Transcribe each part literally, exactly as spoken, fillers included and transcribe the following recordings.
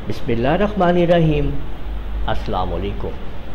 बिस्मिल्लाहिर्रहमानिर्रहीम। अस्सलाम वालेकुम।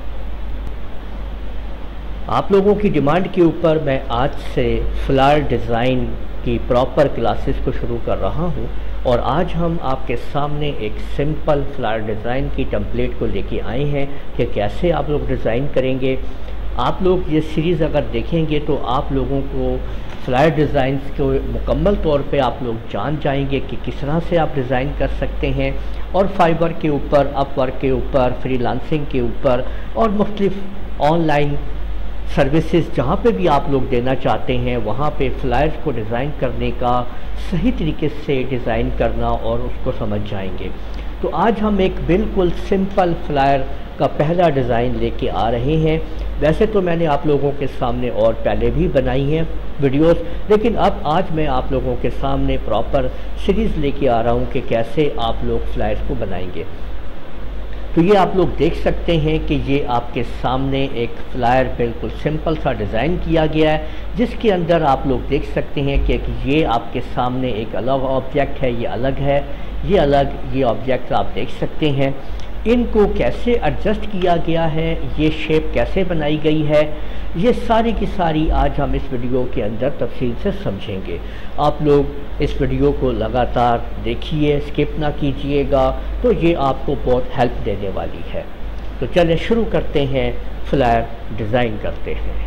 आप लोगों की डिमांड के ऊपर मैं आज से फ्लायर डिज़ाइन की प्रॉपर क्लासेस को शुरू कर रहा हूं और आज हम आपके सामने एक सिंपल फ्लायर डिज़ाइन की टेम्पलेट को लेके आए हैं कि कैसे आप लोग डिज़ाइन करेंगे। आप लोग ये सीरीज़ अगर देखेंगे तो आप लोगों को फ्लायर डिज़ाइंस को मुकम्मल तौर पे आप लोग जान जाएंगे कि किस तरह से आप डिज़ाइन कर सकते हैं और फाइबर के ऊपर, अपवर्क के ऊपर, फ्रीलांसिंग के ऊपर और मुख्तलिफ ऑनलाइन सर्विसेज जहाँ पे भी आप लोग देना चाहते हैं वहाँ पे फ्लायर्स को डिज़ाइन करने का सही तरीके से डिज़ाइन करना और उसको समझ जाएंगे। तो आज हम एक बिल्कुल सिंपल फ्लायर का पहला डिज़ाइन लेके आ रहे हैं। वैसे तो मैंने आप लोगों के सामने और पहले भी बनाई हैं वीडियोस, लेकिन अब आज मैं आप लोगों के सामने प्रॉपर सीरीज़ लेके आ रहा हूँ कि कैसे आप लोग फ्लायर्स को बनाएंगे। तो ये आप लोग देख सकते हैं कि ये आपके सामने एक फ्लायर बिल्कुल सिंपल सा डिज़ाइन किया गया है, जिसके अंदर आप लोग देख सकते हैं कि ये आपके सामने एक अलग ऑब्जेक्ट है, ये अलग है, ये अलग, ये ऑब्जेक्ट आप देख सकते हैं। इनको कैसे एडजस्ट किया गया है, ये शेप कैसे बनाई गई है, ये सारी की सारी आज हम इस वीडियो के अंदर तफसील से समझेंगे। आप लोग इस वीडियो को लगातार देखिए, स्किप ना कीजिएगा, तो ये आपको बहुत हेल्प देने वाली है। तो चलिए शुरू करते हैं, फ्लायर डिज़ाइन करते हैं।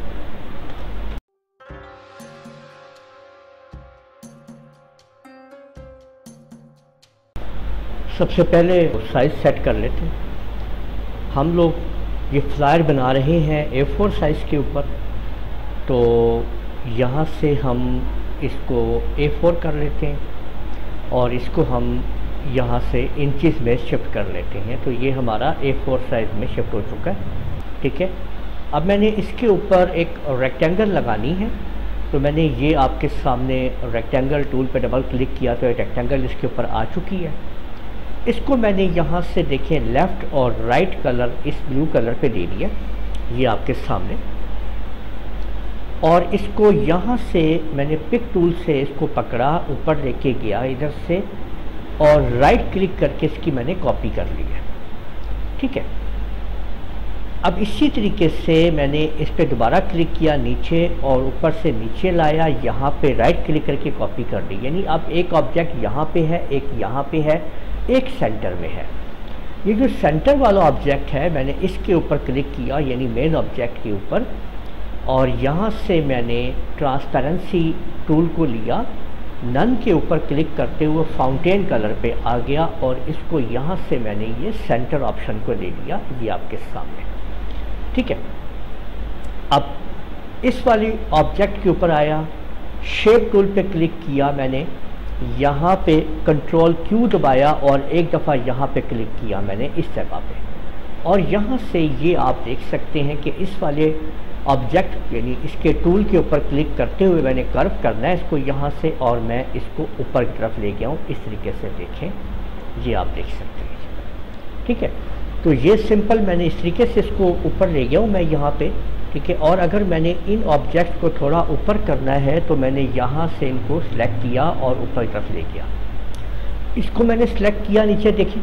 सबसे पहले साइज़ सेट कर लेते हैं। हम लोग ये फ्लायर बना रहे हैं ए फोर साइज़ के ऊपर, तो यहाँ से हम इसको ए फोर कर लेते हैं और इसको हम यहाँ से इंचेस में शिफ्ट कर लेते हैं। तो ये हमारा ए फोर साइज़ में शिफ्ट हो चुका है। ठीक है, अब मैंने इसके ऊपर एक रेक्टेंगल लगानी है, तो मैंने ये आपके सामने रेक्टेंगल टूल पर डबल क्लिक किया तो रेक्टेंगल इसके ऊपर आ चुकी है। इसको मैंने यहाँ से देखें लेफ़्ट और राइट कलर इस ब्लू कलर पे दे दिया, ये आपके सामने, और इसको यहाँ से मैंने पिक टूल से इसको पकड़ा, ऊपर लेके गया इधर से और राइट क्लिक करके इसकी मैंने कॉपी कर ली है। ठीक है, अब इसी तरीके से मैंने इस पर दोबारा क्लिक किया नीचे और ऊपर से नीचे लाया, यहाँ पे राइट क्लिक करके कॉपी कर दी। यानी अब एक ऑब्जेक्ट यहाँ पे है, एक यहाँ पे है, एक सेंटर में है। ये जो सेंटर वाला ऑब्जेक्ट है मैंने इसके ऊपर क्लिक किया, यानी मेन ऑब्जेक्ट के ऊपर, और यहाँ से मैंने ट्रांसपेरेंसी टूल को लिया, नन के ऊपर क्लिक करते हुए फाउंटेन कलर पे आ गया और इसको यहाँ से मैंने ये सेंटर ऑप्शन को ले लिया, ये आपके सामने। ठीक है, अब इस वाली ऑब्जेक्ट के ऊपर आया, शेप टूल पे क्लिक किया मैंने, यहाँ पे कंट्रोल क्यू दबाया और एक दफ़ा यहाँ पे क्लिक किया मैंने इस जगह पे, और यहाँ से ये आप देख सकते हैं कि इस वाले ऑब्जेक्ट यानी इसके टूल के ऊपर क्लिक करते हुए मैंने कर्व करना है इसको यहाँ से, और मैं इसको ऊपर की तरफ ले गया हूँ। इस तरीके से देखें, ये आप देख सकते हैं। ठीक है, तो ये सिंपल मैंने इस तरीके से इसको ऊपर ले गया हूँ मैं यहाँ पे। ठीक है, और अगर मैंने इन ऑब्जेक्ट को थोड़ा ऊपर करना है तो मैंने यहाँ से इनको सिलेक्ट किया और ऊपर की तरफ ले गया। इसको मैंने सिलेक्ट किया, नीचे देखिए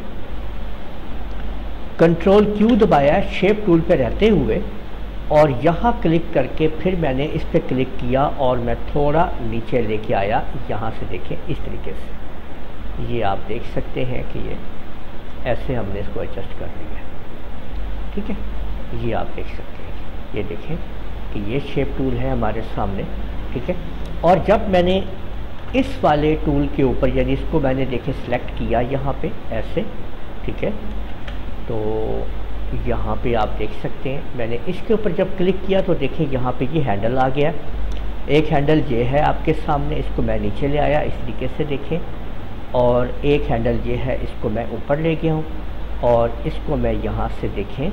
कंट्रोल क्यू दबाया शेप टूल पे रहते हुए, और यहाँ क्लिक करके फिर मैंने इस पर क्लिक किया और मैं थोड़ा नीचे लेके आया, यहाँ से देखें इस तरीके से। ये आप देख सकते हैं कि ये ऐसे हमने इसको एडजस्ट कर लिया। ठीक है, ये आप देख सकते हैं, ये देखें कि ये शेप टूल है हमारे सामने। ठीक है, और जब मैंने इस वाले टूल के ऊपर यानी इसको मैंने देखें सिलेक्ट किया यहाँ पे ऐसे, ठीक है, तो यहाँ पे आप देख सकते हैं मैंने इसके ऊपर जब क्लिक किया तो देखें यहाँ पे ये हैंडल आ गया। एक हैंडल ये है आपके सामने, इसको मैं नीचे ले आया इस तरीके से देखें, और एक हैंडल ये है, इसको मैं ऊपर ले गया हूँ और इसको मैं यहाँ से देखें,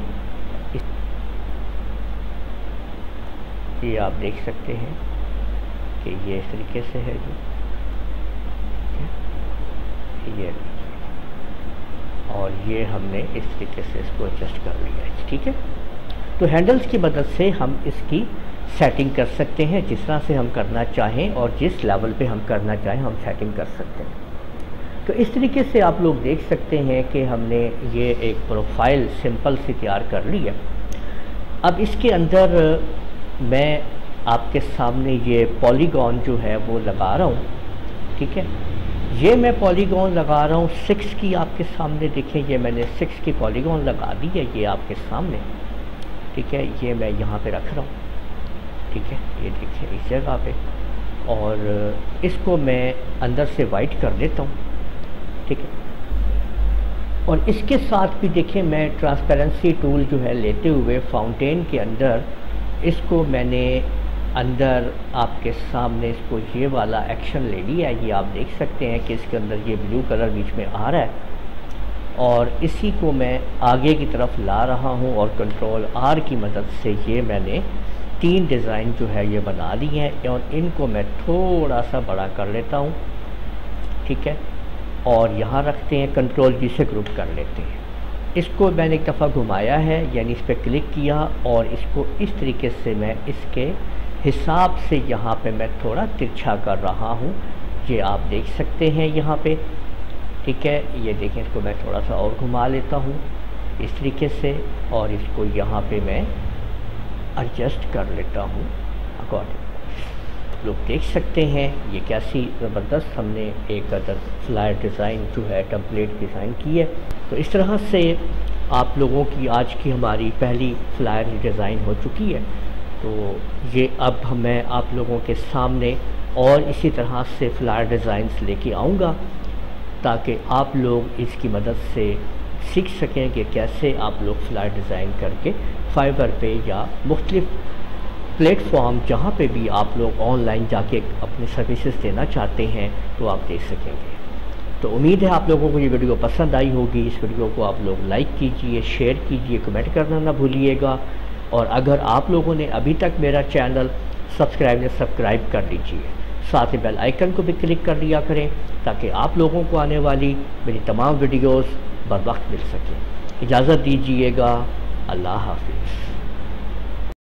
ये आप देख सकते हैं कि ये इस तरीके से है जी, ये, और ये हमने इस तरीके से इसको एडजस्ट कर लिया है। ठीक है, तो हैंडल्स की मदद से हम इसकी सेटिंग कर सकते हैं जिस तरह से हम करना चाहें और जिस लेवल पे हम करना चाहें हम सेटिंग कर सकते हैं। तो इस तरीके से आप लोग देख सकते हैं कि हमने ये एक प्रोफाइल सिंपल सी तैयार कर ली है। अब इसके अंदर मैं आपके सामने ये पॉलीगॉन जो है वो लगा रहा हूँ, ठीक है। ये मैं पॉलीगॉन लगा रहा हूँ सिक्स की, आपके सामने देखें ये मैंने सिक्स की पॉलीगॉन लगा दी है, ये आपके सामने, ठीक है। ये मैं यहाँ पे रख रहा हूँ, ठीक है, ये देखिए इस जगह पे, और इसको मैं अंदर से वाइट कर देता हूँ, ठीक है। और इसके साथ भी देखें मैं ट्रांसपेरेंसी टूल जो है लेते हुए फाउंटेन के अंदर इसको मैंने अंदर आपके सामने इसको ये वाला एक्शन ले लिया है। ये आप देख सकते हैं कि इसके अंदर ये ब्लू कलर बीच में आ रहा है, और इसी को मैं आगे की तरफ ला रहा हूँ और कंट्रोल आर की मदद से ये मैंने तीन डिज़ाइन जो है ये बना ली हैं, और इनको मैं थोड़ा सा बड़ा कर लेता हूँ, ठीक है। और यहाँ रखते हैं, कंट्रोल जी से ग्रुप कर लेते हैं। इसको मैंने एक दफ़ा घुमाया है, यानी इस पर क्लिक किया, और इसको इस तरीके से मैं इसके हिसाब से यहाँ पे मैं थोड़ा तिरछा कर रहा हूँ, ये आप देख सकते हैं यहाँ पे, ठीक है। ये देखें, इसको मैं थोड़ा सा और घुमा लेता हूँ इस तरीके से, और इसको यहाँ पे मैं एडजस्ट कर लेता हूँ अकॉर्डिंग। लोग देख सकते हैं ये कैसी ज़बरदस्त हमने एक अदर फ्लायर डिज़ाइन जो है टेम्पलेट डिज़ाइन की है। तो इस तरह से आप लोगों की आज की हमारी पहली फ्लायर डिज़ाइन हो चुकी है। तो ये अब मैं आप लोगों के सामने और इसी तरह से फ्लायर डिज़ाइंस लेके आऊँगा, ताकि आप लोग इसकी मदद से सीख सकें कि कैसे आप लोग फ्लायर डिज़ाइन करके फाइवर पे या मुख्तलिफ़ प्लेटफॉर्म जहाँ पे भी आप लोग ऑनलाइन जाके अपनी सर्विसेज देना चाहते हैं तो आप दे सकेंगे। तो उम्मीद है आप लोगों को ये वीडियो पसंद आई होगी। इस वीडियो को आप लोग लाइक कीजिए, शेयर कीजिए, कमेंट करना ना भूलिएगा, और अगर आप लोगों ने अभी तक मेरा चैनल सब्सक्राइब ने सब्सक्राइब कर लीजिए, साथ ही बेल आइकन को भी क्लिक कर लिया करें, ताकि आप लोगों को आने वाली मेरी तमाम वीडियोस बर वक्त मिल सकें। इजाज़त दीजिएगा, अल्लाह हाफिज़।